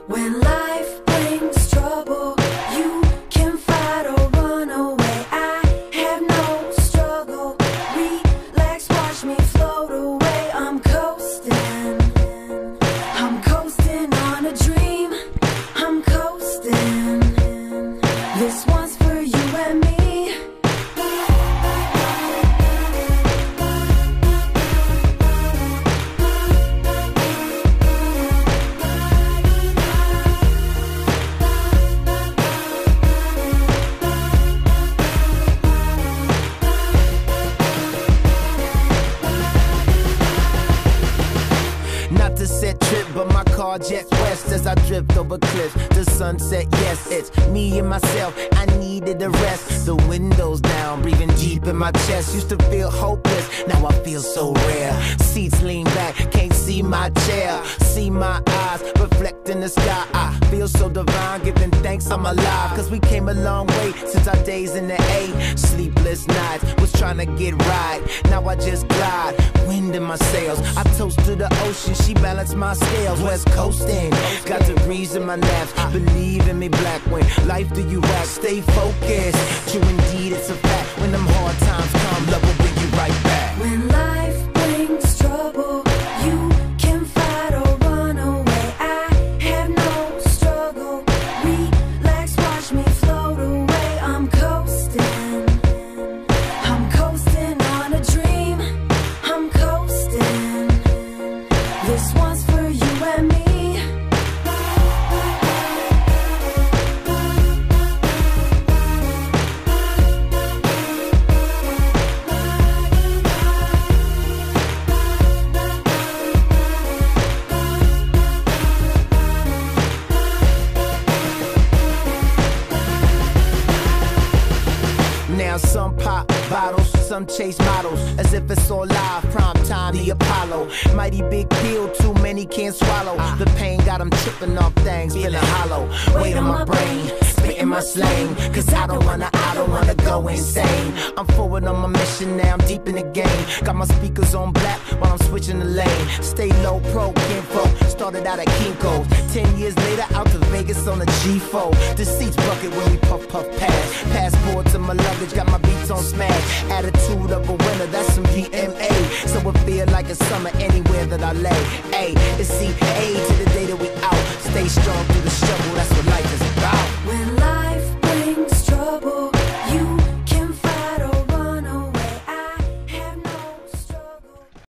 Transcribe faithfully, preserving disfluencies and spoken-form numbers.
When life brings trouble, you can fight or run away. I have no struggle. Relax, watch me float away. I'm coasting. I'm coasting on a dream. I'm coasting. This one's for you and me. Not to set trip, but my car jets west as I drift over cliffs. The sunset, yes, it's me and myself. I needed a rest. The windows down, breathing deep in my chest. Used to feel hopeless, now I feel so rare. Seats lean back, can't see my chair. See my eyes reflect in the sky. I feel so divine, giving thanks I'm alive. Cause we came a long way since our days in the A. Sleepless nights, was trying to get right. Now I just glide, wind in my sails. I toast to the ocean, she balanced my scales. West coasting, got degrees in my naps. Believe in me, black, when life do you act. Stay focused, true indeed it's a fact. When them hard times come, love will bring you right back. When life brings trouble, you can fight or run away. I have no struggle. Relax, watch me float away. I'm coasting. I'm coasting on a dream. I'm coasting. This one's for you and me. Now some pop bottles, some chase models, as if it's all live, prime time, the Apollo. Mighty big pill, too many can't swallow. The pain got them tripping off things, feeling hollow. Weight on my brain, spitting my slang. Cause I don't wanna, I don't wanna go insane. I'm forward on my mission now, I'm deep in the game. Got my speakers on black while I'm switching the lane. Stay low pro, kinfolk, started out at Kinko's. Ten years later, out to Vegas on a G four. The seats bucket when we puff puff pass. Passport to my luggage, got my beats on smash. Attitude of a winner, that's some D M A. So it feel like a summer anywhere that I lay. A, it's C A to the day that we out. Stay strong through the struggle.